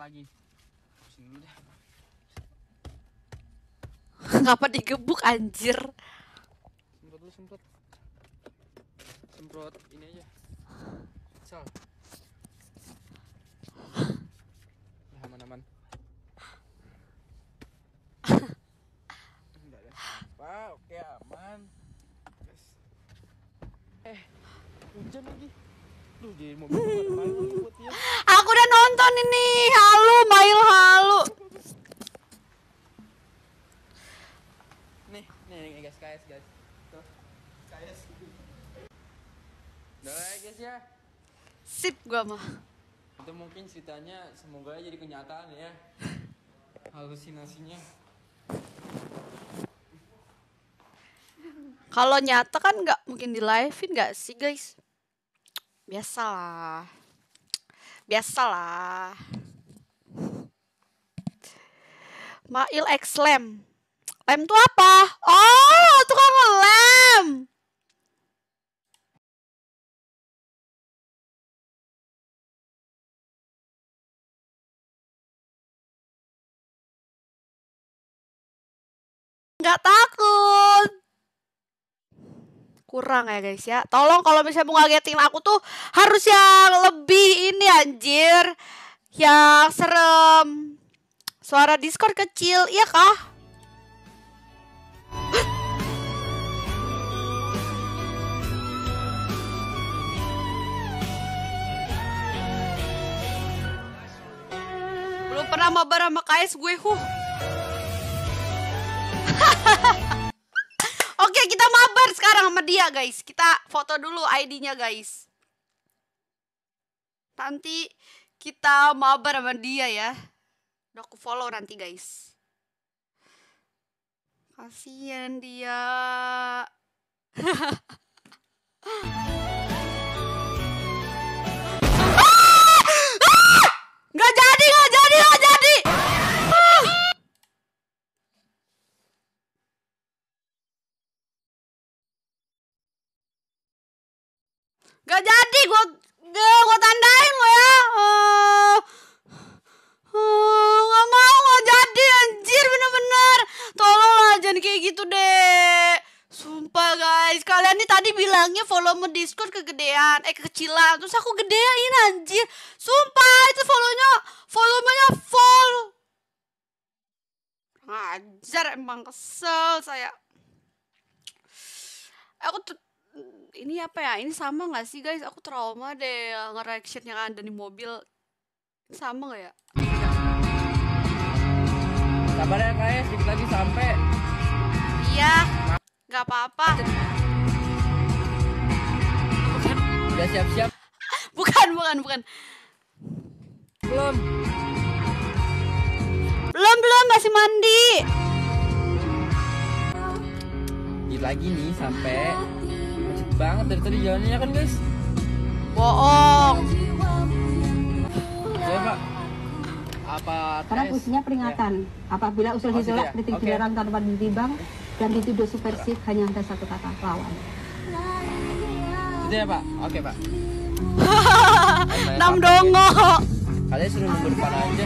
lagi. Pusing dulu deh. Ngapa digebuk anjir? Semprot ini aja. Sal. Ya, aman-aman. Enggak ada apa, oke aman. Guys. Hujan lagi. Duh, di mobil gua ada main lagi buat dia. Aku udah nonton ini. Halo, Mail halo. Nih guys, KS guys. Tuh. KS. Udah lah guys ya. Sip gua mah. Itu mungkin ceritanya semoga jadi kenyataan ya. Halusinasinya. Kalau nyata kan nggak mungkin di live-in nggak sih guys? Biasalah. Mail X lem. Lem tuh apa? Oh, tukang lem. Nggak takut. Kurang ya guys ya. Tolong kalau misalnya mau ngagetin aku tuh harus yang lebih ini anjir. Yang serem. Suara Discord kecil, iya kah? Belum pernah mabar sama KS gue, Oke, kita mabar sekarang sama dia, guys. Kita foto dulu ID-nya, guys. Nanti kita mabar sama dia ya. Udah aku follow nanti, guys. Kasian dia. Nggak jadi. Gak jadi, gue tandain lo ya. Gak mau, gak jadi anjir, bener-bener. Tolonglah jangan kayak gitu deh. Sumpah guys, kalian nih tadi bilangnya volume Discord kegedean, kekecilan. Terus aku gedein anjir. Sumpah itu volumenya full. Ngajar emang, kesel saya. Aku tuh ini apa ya? Ini sama gak sih guys? Aku trauma deh nge-reaction yang ada di mobil. Ini sama gak ya? Sabar ya KS, dikit lagi sampai. Iya, gak apa-apa. Udah siap-siap? Bukan. Belum, masih mandi. Dikit lagi nih sampai. Banget dari tadi jalannya kan guys. Bohong. Ya Pak. Apa Karena fungsinya peringatan. Ya. Apabila usul ditolak titik dilarang tanpa ditimbang dan dituduh subversif hanya ada satu kata, lawan. Itu ya Pak. Oke Pak. Nam dongo. Kalian suruh nunggu depan aja.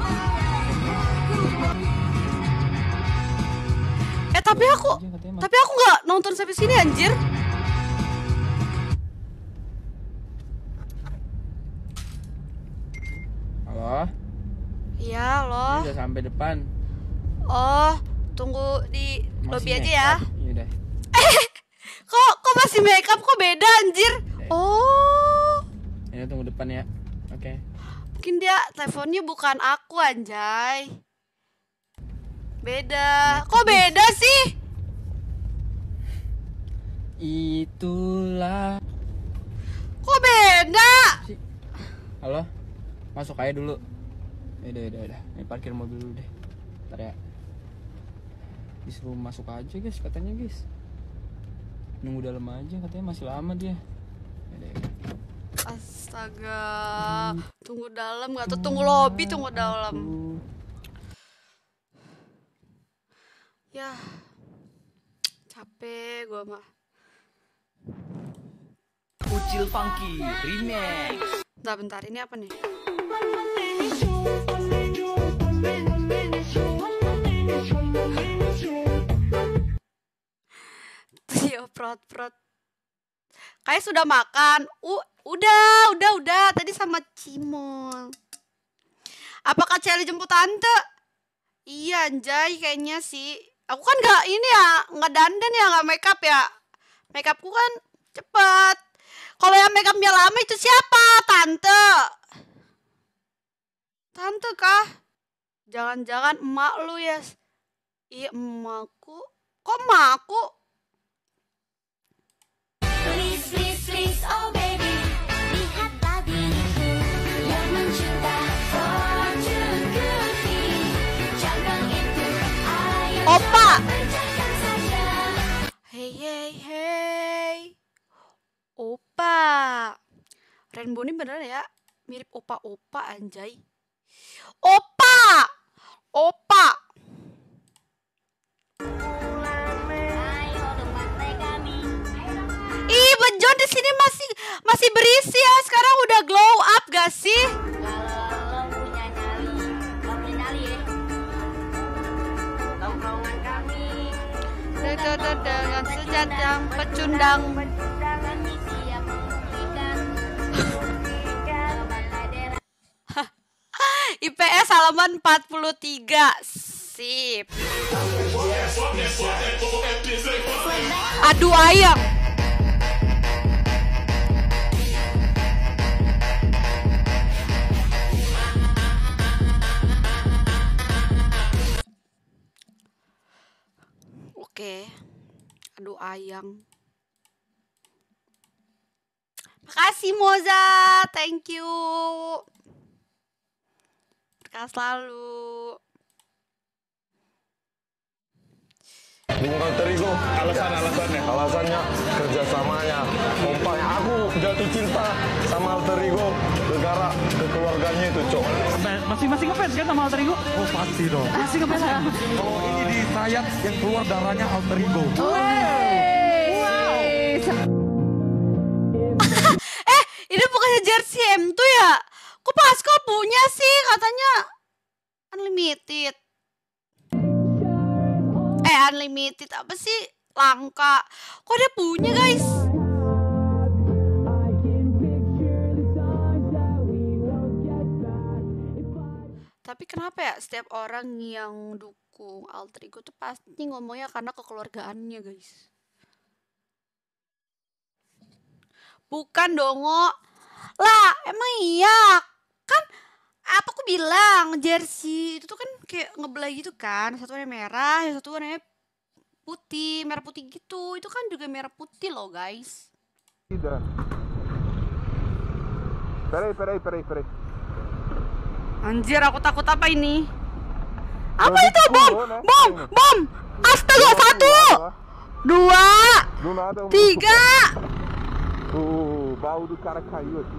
Tapi aku nggak nonton sampai sini anjir. Halo? Iya, loh. Udah sampai depan. Oh, tunggu di lobby aja ya. Iya udah. Kok masih makeup, kok beda anjir? Oh. Ini tunggu depan ya. Oke. Mungkin dia teleponnya bukan aku anjay. Beda. Kok beda sih? Itulah. Kok beda? Halo? Masuk aja dulu. Udah. Ini parkir mobil dulu deh. Ntar ya. Disuruh masuk aja guys, katanya guys. Nunggu dalam aja, katanya masih lama dia. Udah. Astaga. Tunggu dalam, gak tuh tunggu lobby, tunggu dalam. Ya. Capek gue mah. Ucil Funky Remix. Bentar, ini apa nih? Perut. Kayak sudah makan. Udah. Tadi sama Cimol. Apakah Celi jemput tante? Iya, anjay, kayaknya sih. Aku kan nggak dandan ya, nggak makeup ya. Makeupku kan cepet. Kalau yang makeupnya lama itu siapa? Tante. Tante kah? Jangan-jangan emak lu ya? Iya, emakku. Kok emakku? Please, oh baby, lihatlah diriku yang mencinta fortuneku. Jangan itu, ayo Opa. kerjakan saja. Hey. Opa. Rainbow ini bener ya? Mirip opa-opa anjay. Opa. Ayo ke pantai kami. Ih, Bejon di sini masih berisi ya. Sekarang udah glow up gak sih? Kalau lo punya nyali, lo beli nyali ya. Tongkrongan kami. Dengan sejatang pecundang. Kami siap membuktikan. IPS halaman 43. Sip. Aduh ayam. Oke. Aduh ayang. Makasih Moza. Thank you. Berkah selalu. Dukung Alterigo. Alasannya kerjasamanya, kompanya. Aku jatuh cinta sama Alterigo gara-gara kekeluarganya itu, Cok. Masih ngefans kan sama Alter Ego? Oh pasti dong. Masih ngefans ya? Oh ini di sayap yang keluar darahnya Alterigo. Ini bukannya jersey M2 ya? Kok Pascal punya sih? Katanya unlimited. Unlimited apa sih? Langka. Kok dia punya, guys? Tapi kenapa ya setiap orang yang dukung Alter Ego tuh pasti ngomongnya karena kekeluargaannya, guys? Bukan dongo. Lah, emang iya. Kan apa aku bilang jersey itu tuh kan kayak ngebelah gitu kan. Satu warna merah, yang satu warnanya putih, merah putih gitu. Itu kan juga merah putih loh, guys. Peraí. Anjir, aku takut apa ini? Apa itu? Bom! Astaga, 1 2 3. O baú do cara caiu aqui.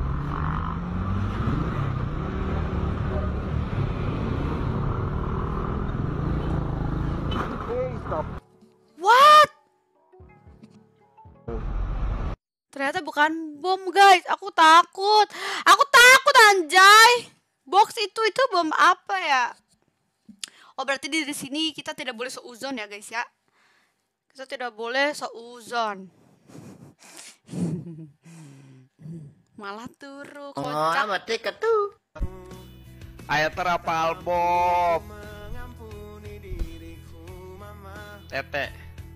Eita. What? Ternyata bukan bom, guys. Aku takut anjay. Box itu bom apa ya? Oh, berarti di sini kita tidak boleh seuzon ya, guys ya. Kita tidak boleh seuzon. Malah turu kocak. Mati ketu. Ayater apa album? Tete.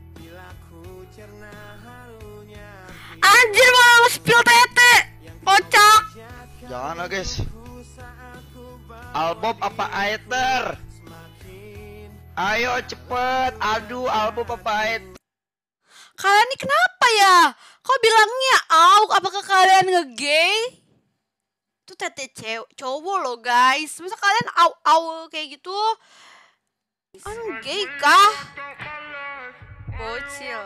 Anjir, malah nge-spill tete. Kocak. Jangan lah guys. Album apa Ayater? Ayo cepet. Aduh, album apa Ayater? Kalian ini kenapa ya? Kok bilangnya auk? Apakah kalian nge-gay? Itu tete cowok loh, guys. Masa kalian au kayak gitu? Kan gay kah? Bocil.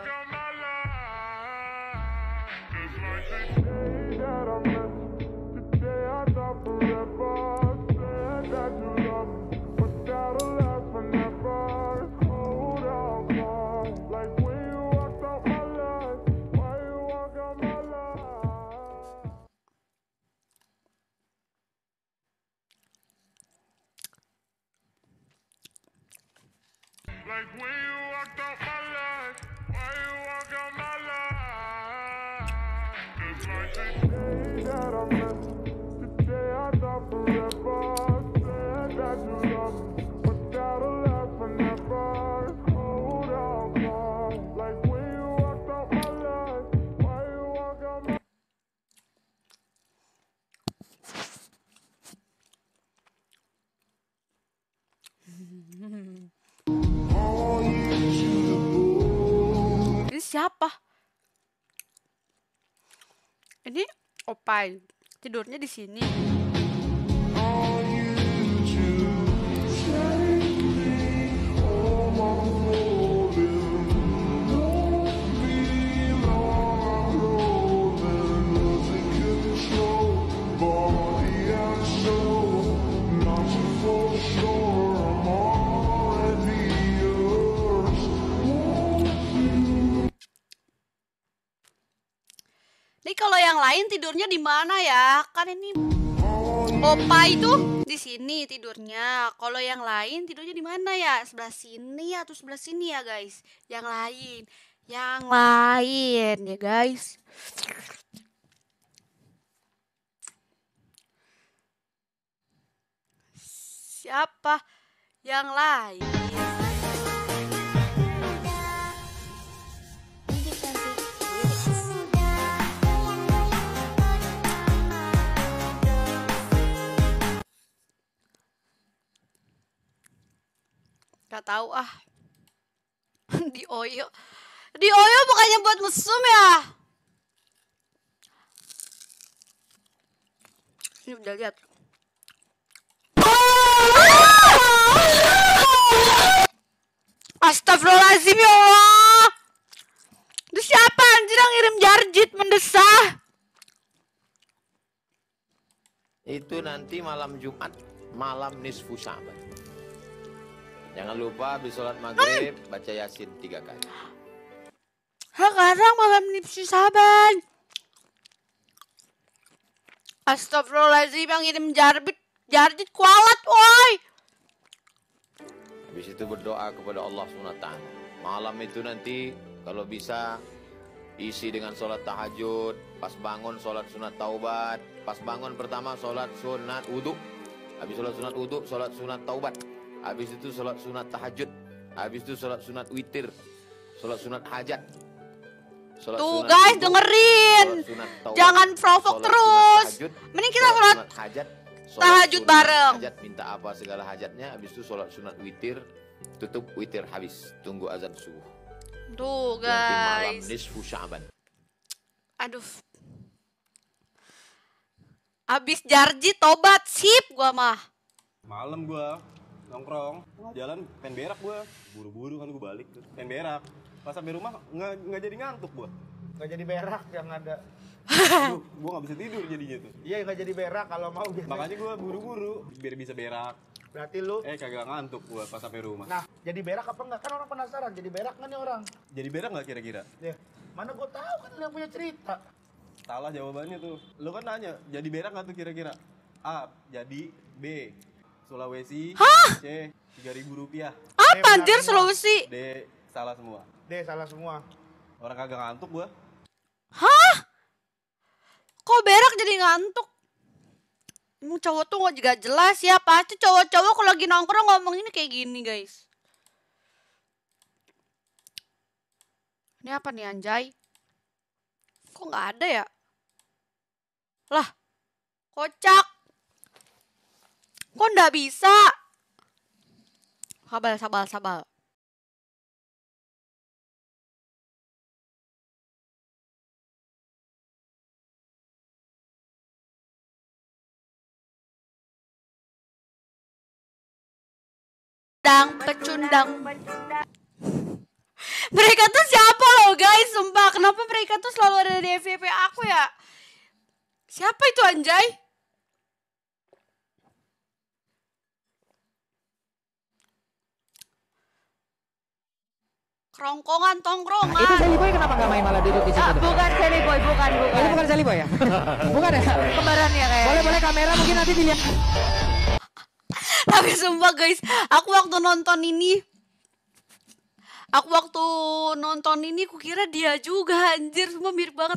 Like when you walked out my life, why you walk out my Popeye. Tidurnya di sini. Nih kalau yang lain tidurnya di mana ya? Kan ini Popeye itu di sini tidurnya. Kalau yang lain tidurnya di mana ya? Sebelah sini atau sebelah sini ya, guys? Yang lain. Yang lain ya, guys. Siapa yang lain? Gak tahu ah. Di Oyo. Di Oyo bukannya buat mesum ya? Ini udah lihat. Astagfirullahaladzim ya Allah. Itu siapa anjir yang ngirim jarjit mendesah? Itu nanti malam Jumat, malam nisfu Sya'ban. Jangan lupa habis sholat maghrib baca Yasin 3 kali. Sekarang malam nisfu Sya'ban. Astagfirullahaladzim yang ngirim jarjit kualat woi. Habis itu berdoa kepada Allah SWT. Malam itu nanti kalau bisa isi dengan sholat tahajud. Pas bangun sholat sunat taubat. Pas bangun pertama sholat sunat wudhu. Habis sholat sunat wudhu sholat sunat taubat. Habis itu sholat sunat tahajud. Habis itu sholat sunat witir. Sholat sunat hajat. Sholat Tuh sunat guys wudhu, dengerin. sholat sunat taubat, Jangan provok sholat terus. sunat tahajud, Mending kita sholat sunat hajat. tahajud sunat bareng. Hajat, minta apa segala hajatnya. Habis itu sholat sunat witir. Tutup witir habis. Tunggu azan subuh. Tuh Nanti malam guys. nisfu Sya'ban. Aduh. Abis jarjit tobat sip gua mah. Malam gua nongkrong, jalan pengen berak gua. Buru-buru kan gua balik tuh. Pengen berak. Pas sampai rumah nggak jadi ngantuk gua. Nggak jadi berak yang ada. Aduh, gua nggak bisa tidur jadinya tuh. Iya nggak jadi berak kalau mau gitu. Makanya gua buru-buru biar bisa berak. Berarti lu Kagak ngantuk gua pas sampai rumah. nah jadi berak apa enggak? Kan orang penasaran jadi berak nggak nih orang? Jadi berak nggak kira-kira? Ya mana gua tahu kan lu yang punya cerita. Salah jawabannya tuh. Lu kan nanya, jadi berak nggak tuh kira-kira? A. Jadi. B. Sulawesi. C. 3.000 rupiah. Apa anjir Sulawesi? D. Salah semua. D salah semua. Orang kagak ngantuk gua. Hah? Kok berak jadi ngantuk? Emang cowok tuh gak jelas ya. Pasti cowok-cowok kalau lagi nongkrong ngomong ini kayak gini guys. Ini apa nih anjay? Kok gak ada ya? Lah, kocak. Kok nggak bisa? Sabar. Pecundang. Mereka tuh siapa loh guys? Sumpah, kenapa mereka tuh selalu ada di FYP aku ya? Siapa itu anjay? Kerongkongan, tongkrongan. Itu Sally Boy kenapa nggak main malah duduk di situ? Bukan Sally Boy, bukan. Ini bukan Sally Boy ya? Bukan ya? Kembarannya kayak. Boleh kamera mungkin nanti dilihat. Tapi sumpah guys, aku waktu nonton ini kukira dia juga anjir, semua mirip banget.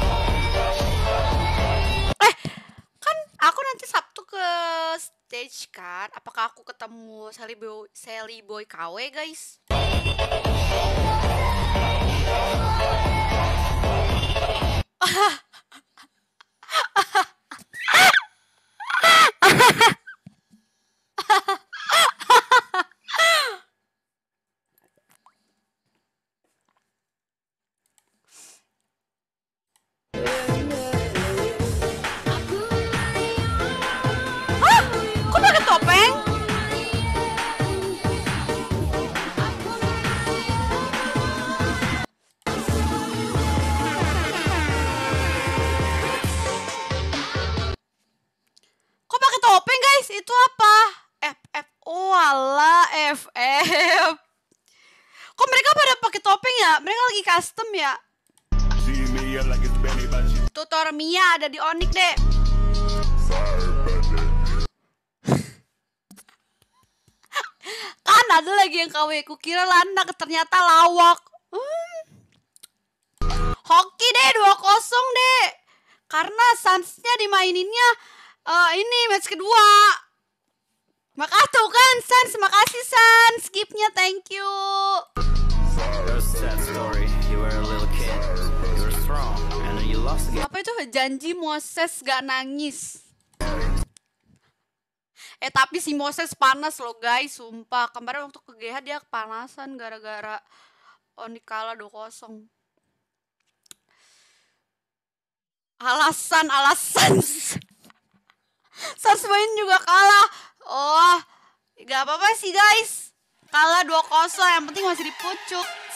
Kan aku nanti Sabtu ke stage kan. Apakah aku ketemu Sally Boy KW guys? Walah, FF. Kok mereka pada pakai topeng ya? Mereka lagi custom ya? Tutor Mia ada di Onyx deh. Kan ada lagi yang KW, kukira landak ternyata lawak. Hoki deh 2-0 deh. Karena Suns-nya dimaininnya ini match kedua. Makasih tuh kan Suns, makasih Suns. Skipnya thank you. Apa itu janji Moses gak nangis? Tapi si Moses panas loh guys, sumpah. Kemarin waktu ke GH dia kepanasan gara-gara Onyx kalah 2-0. Alasan Suns main juga kalah. Oh, gak apa-apa sih guys. Kalah 2-0, yang penting masih di pucuk.